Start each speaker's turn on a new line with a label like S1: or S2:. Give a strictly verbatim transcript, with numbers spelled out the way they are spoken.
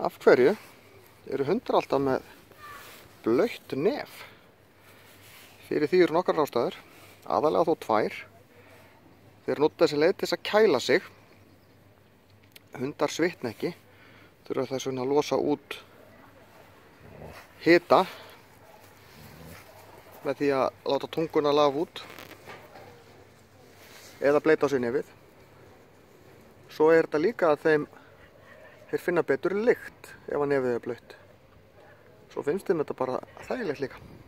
S1: Af hverju eru hundar alltaf með blautt nef? Fyrir því eru nokkrar ástæður, aðalega þó tvær. Þeir nota þessi leið til þess að kæla sig. Hundar svitna ekki, þurfa þess vegna að losa út hita með því að láta tunguna lafa út eða bleyta á sig nefið. Svo er þetta líka að þeim þeir finna betur lykt ef að nefið er blautt. Svo finnst þeim þetta bara þægilegt líka.